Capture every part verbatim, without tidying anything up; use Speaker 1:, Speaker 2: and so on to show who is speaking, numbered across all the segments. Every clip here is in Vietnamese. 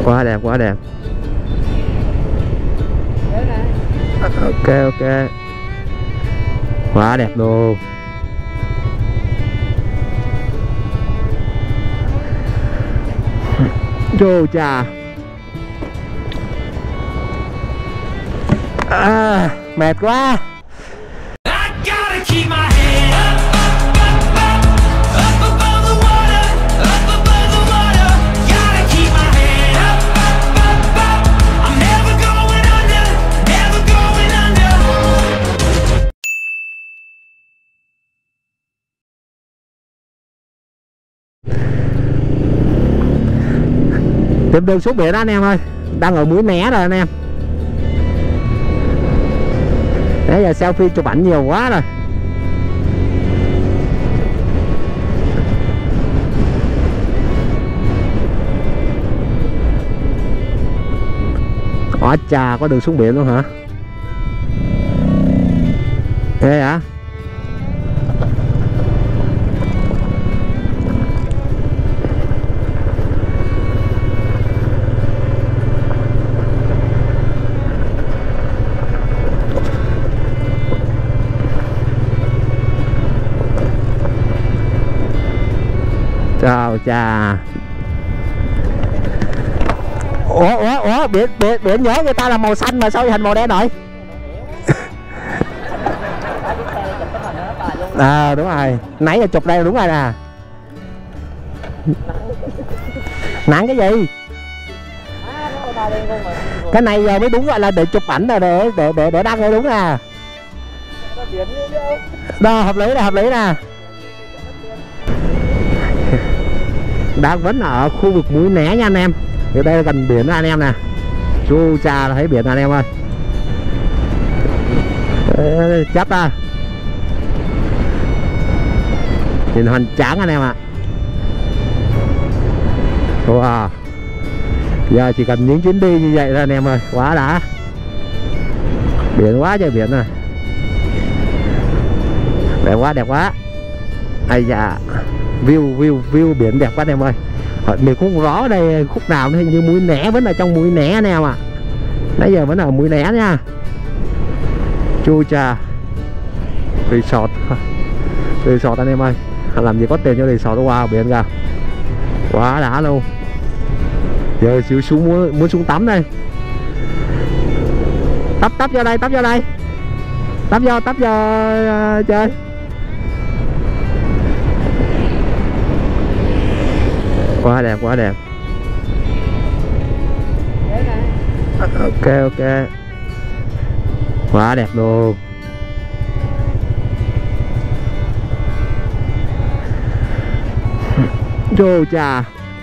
Speaker 1: Quá đẹp, quá đẹp. Ok ok. Quá đẹp luôn. Chô chà. À, mệt quá. Tìm đường xuống biển đó anh em ơi. Đang ở Mũi Né rồi anh em. Nãy giờ selfie chụp ảnh nhiều quá rồi. Ó chà, có đường xuống biển luôn hả? Ghê hả? Chào chà. Ủa ủa ủa biển biển biển nhớ người ta là màu xanh mà sao thành màu đen rồi? À đúng rồi, nãy giờ chụp đây đúng rồi nè. Nặng cái gì? Cái này giờ mới đúng gọi là để chụp ảnh là để để để để đăng đây đúng à. Đó, hợp lý nè, hợp lý nè. Đang vẫn ở khu vực Mũi Né nha anh em. Ở đây là gần biển đó anh em nè. Chu cha là thấy biển anh em ơi. Ê, chấp ra. Nhìn hoành tráng anh em ạ. Wow. Giờ chỉ cần những chuyến đi như vậy thôi anh em ơi. Quá đã. Biển quá trời biển rồi. Đẹp quá, đẹp quá. Ây da. View view view biển đẹp quá anh em ơi. Mình cũng rõ ở đây khúc nào nữa, như Mũi Né vẫn là trong Mũi Né anh em ạ. Nãy giờ vẫn ở Mũi Né nha. Chu cha. Resort. Resort anh em ơi. Làm gì có tiền cho resort. Wow, biển kìa. Quá đã luôn. Giờ xíu xuống muốn, muốn xuống tắm đây. Tấp tấp vô đây, tấp vô đây. Tấp vô, tấp vô uh, chơi. Quá đẹp, quá đẹp. Ok ok. Quá đẹp luôn. Chô chà.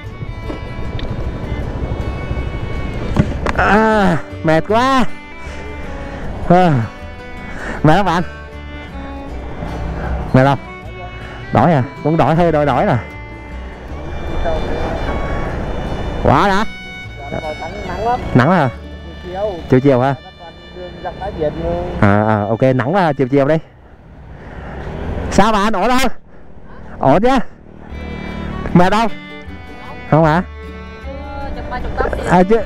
Speaker 1: À, mệt quá. À, mệt các bạn. Mệt không? Đổi à? Cũng đổi hơi đổi đổi nè. Quá đã. Nắng hả? Chiều chiều hả? À, à ok, nắng là chiều chiều đi. Sao bạn ổn không? Ổn chứ? Mệt không? Không hả? À chứ.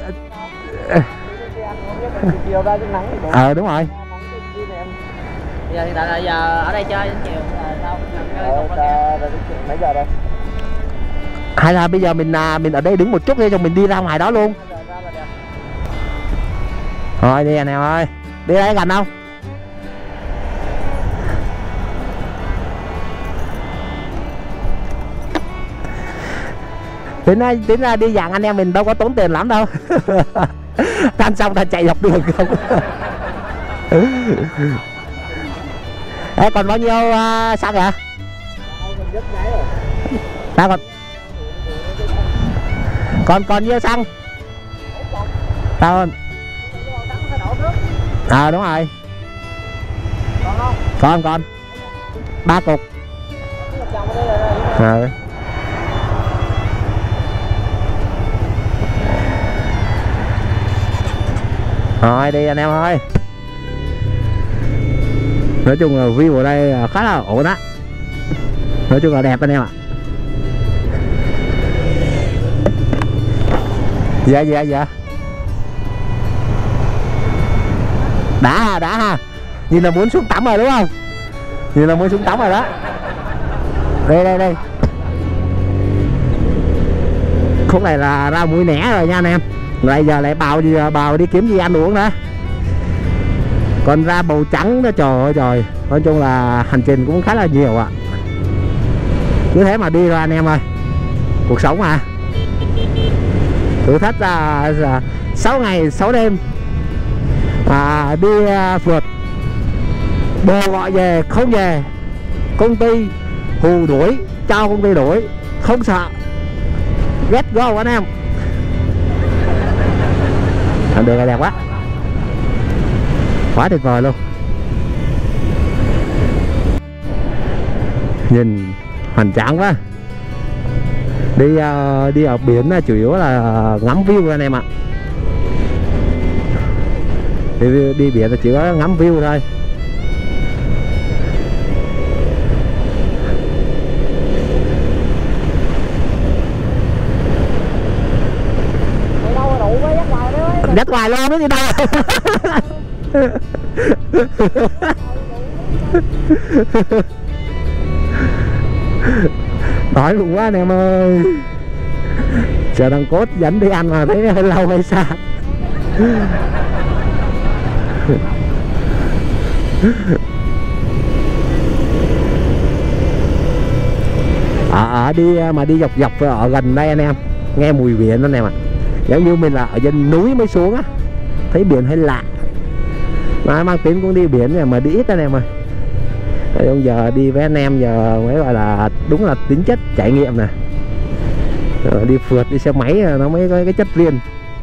Speaker 1: Ờ đúng rồi.
Speaker 2: Giờ hiện tại là giờ ở đây chơi đến chiều sao? Mấy giờ đây?
Speaker 1: Hay là bây giờ mình mình ở đây đứng một chút đi, rồi mình đi ra ngoài đó luôn. Thôi đi anh em ơi. Đi đây gần không? Tính ra, tính ra đi dàn anh em mình đâu có tốn tiền lắm đâu. Tan xong ta chạy dọc đường không. Ê, còn bao nhiêu uh, xăng hả? Ta còn còn còn nhiêu xăng? Tao à đúng rồi. Còn còn ba cục. À. Rồi đi anh em ơi. Nói chung là view ở đây khá là ổn á. Nói chung là đẹp anh em ạ. Dạ dạ dạ. Đã ha, đã ha. Nhìn là muốn xuống tắm rồi đúng không? Nhìn là muốn xuống tắm rồi đó. Đây đây đây. Khúc này là ra mũi Né rồi nha anh em. Bây giờ lại bào gì bào đi kiếm gì ăn uống đó. Còn ra Bầu Trắng đó, trời ơi trời. Nói chung là hành trình cũng khá là nhiều ạ. Cứ thế mà đi rồi anh em ơi. Cuộc sống mà. Thử thách là, là sáu ngày sáu đêm à, đi phượt. Bồ gọi về không về, công ty hù đuổi, cho công ty đuổi, không sợ. Let's go anh em. Đường này đẹp quá, quá tuyệt vời luôn. Nhìn hoành tráng quá. Đi uh, đi ở biển chủ yếu là ngắm view anh em ạ. Đi, đi biển là chỉ có ngắm view thôi. Dắt hoài luôn đó gì đâu. Đói cũng quá anh em ơi. Chờ thằng Cốt dẫn đi ăn mà thấy hơi lâu hay sao. Ở à, đi mà đi dọc dọc ở gần đây anh em, nghe mùi biển anh em ạ. Giống như mình là ở trên núi mới xuống á, thấy biển hơi lạ. Mà mang tính cũng đi biển mà đi ít anh em ơi. Bây giờ đi với anh em giờ mới gọi là đúng là tính chất trải nghiệm nè. Rồi đi phượt đi xe máy nó mới có cái chất riêng.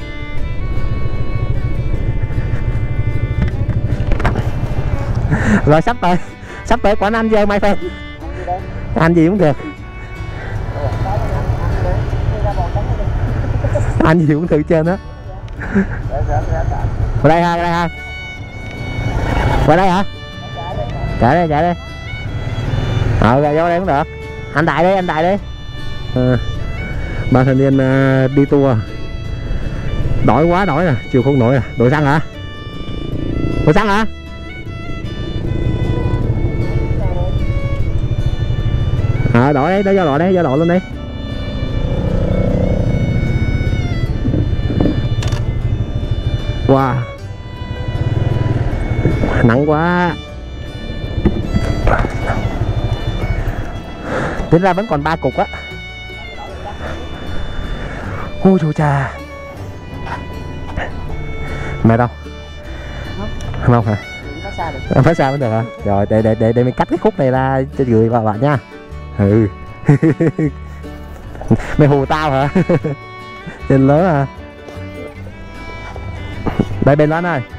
Speaker 1: Rồi sắp tới sắp tới quán ăn chơi mai phê. Ăn gì cũng được. Ăn gì cũng thử trên đó. Vào đây ha, vào đây ha. Vào đây hả? Chạy đây, chạy đây. Ờ, vô đây cũng được. Anh Đại đi, anh Đại đi. À, ba thanh niên uh, đi tour. Đói quá, đói nè, chịu không nổi à. Đổ xăng hả? Đổ xăng hả? À, đổ đấy, đó do đổ đấy, do đổ lên đi. Wow, nắng quá. Tính ra vẫn còn ba cục á. Ôi trời cha. Mẹ đâu? Không, không hả? Phát xa, xa vẫn được hả? Rồi để để để để mình cắt cái khúc này ra cho gửi vào bạn nha. Ừ. Mày hù tao hả? Trên lớn hả? Đây bên đó này.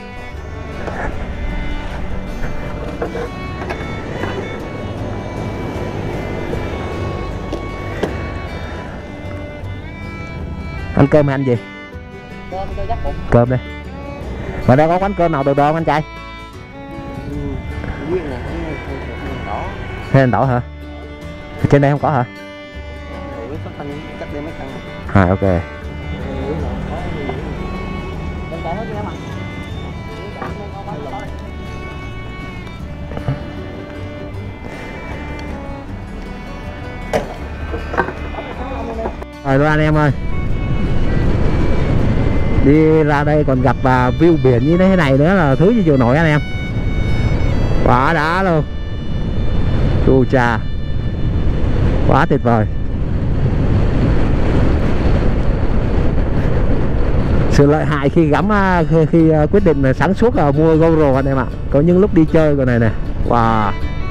Speaker 1: Ăn cơm hay ăn gì?
Speaker 2: Cơm cho chắc bụng.
Speaker 1: Cơm đây. Mà đây có quán cơm nào được đâu anh trai?
Speaker 2: Ừ, Duyên nè, đỏ.
Speaker 1: Hay anh đỏ hả? Trên đây không có hả?
Speaker 2: Ừ, chắc đi mấy căn.
Speaker 1: À ok. Rồi luôn anh em ơi. Đi ra đây còn gặp và view biển như thế này nữa là thứ gì chịu nổi anh em. Quá đã luôn. Chu cha. Quá tuyệt vời. Sự lợi hại khi gắm khi, khi quyết định là sáng suốt là mua GoPro anh em ạ. Có những lúc đi chơi con này nè. Wow.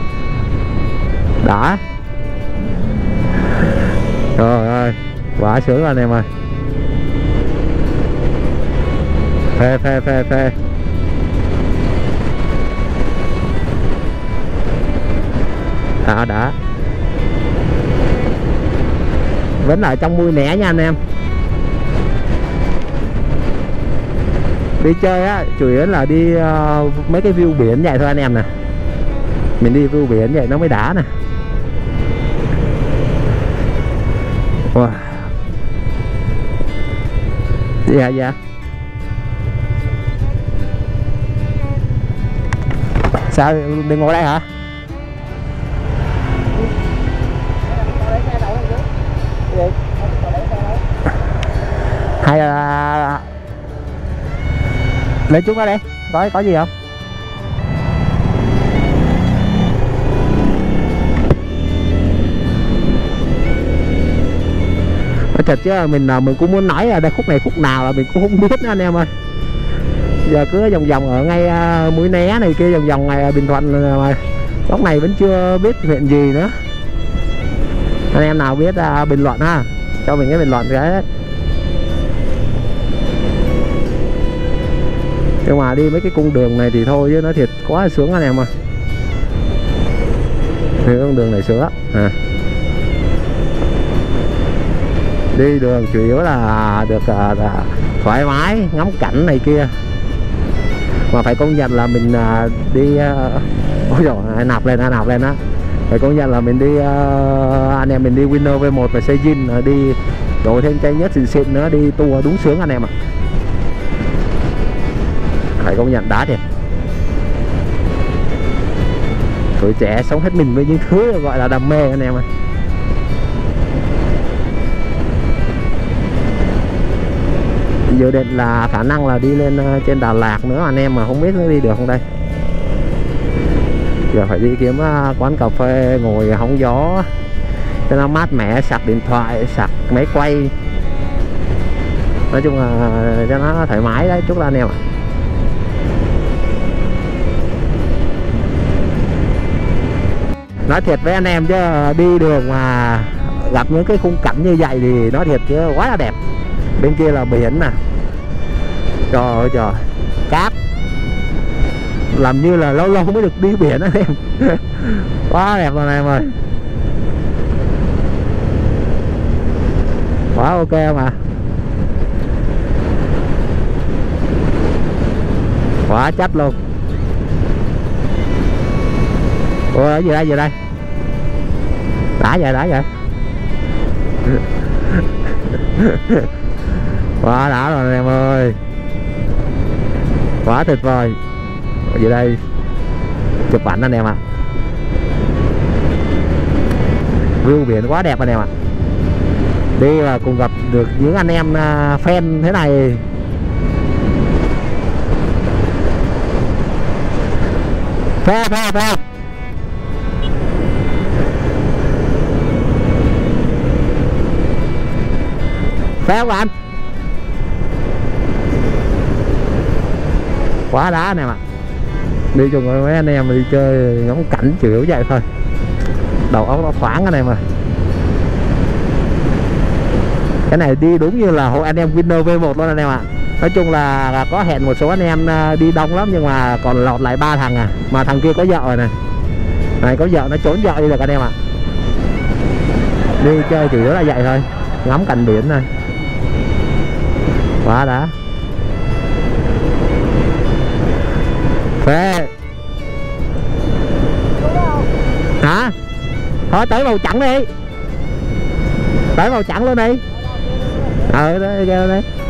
Speaker 1: Đã. Trời ơi, quá sướng anh em ơi. Phê phê phê phê. Đã đã. Vẫn ở trong Mũi Né nha anh em. Đi chơi á, chủ yếu là đi uh, mấy cái view biển vậy thôi anh em nè. Mình đi view biển vậy nó mới đã nè. Wow. Dạ dạ. Sao đi ngồi đây hả? Hay là lấy chút đó đi, có có gì không? Nói thật chứ mình mình cũng muốn nói là đây khúc này khúc nào là mình cũng không biết nữa anh em ơi. Giờ cứ vòng vòng ở ngay uh, Mũi Né này kia, vòng vòng này Bình Thuận mà lúc này vẫn chưa biết huyện gì nữa. Anh em nào biết uh, bình luận ha, cho mình cái bình luận cái. Nhưng mà đi mấy cái cung đường này thì thôi chứ nó thiệt quá sướng anh em ơi. Thì con đường này sướng lắm à. Đi đường chủ yếu là được uh, thoải mái ngắm cảnh này kia. Mà phải công nhận là mình uh, đi uh, ôi dồi, nạp lên nạp lên á. Phải công nhận là mình đi uh, anh em mình đi Winner V một và Seijin uh, đi đổi thêm cây nhất xịn xịn nữa, đi tour đúng sướng anh em ạ. Phải công nhận đá thiệt. Tuổi trẻ sống hết mình với những thứ gọi là đam mê anh em ơi. Dự định là khả năng là đi lên uh, trên Đà Lạt nữa anh em, mà không biết nó đi được không đây. Giờ phải đi kiếm uh, quán cà phê ngồi hóng gió cho nó mát mẻ, sạc điện thoại, sạc máy quay. Nói chung là uh, cho nó thoải mái đấy chút là anh em ạ. Nói thiệt với anh em chứ đi đường mà gặp những cái khung cảnh như vậy thì nói thiệt chứ quá là đẹp. Bên kia là biển nè, trời ơi trời, cát, làm như là lâu lâu mới được đi biển anh em. Quá đẹp rồi em ơi, quá ok mà, quá chất luôn. Ủa ở gì đây, gì đây, đã vậy đã vậy. Quá đã rồi anh em ơi, quá tuyệt vời. Ở dưới đây chụp ảnh anh em ạ. View biển quá đẹp anh em ạ. Đi và cùng gặp được những anh em fan thế này. Phê phê phê. Phê không anh? Quá đá anh em ạ. Đi chung với mấy anh em đi chơi ngắm cảnh chủ yếu vậy thôi. Đầu óc nó thoáng anh em à. Cái này đi đúng như là hội anh em Winner V một luôn anh em ạ. Nói chung là, là có hẹn một số anh em đi đông lắm, nhưng mà còn lọt lại ba thằng à. Mà thằng kia có vợ rồi này. Này có vợ nó trốn vợ đi được anh em ạ. Đi chơi chủ yếu là vậy thôi, ngắm cảnh biển thôi. Quá đã. Phê. Hả? Thôi tới màu trắng đi. Tới màu trắng luôn đi. Ờ đấy, kêu đấy.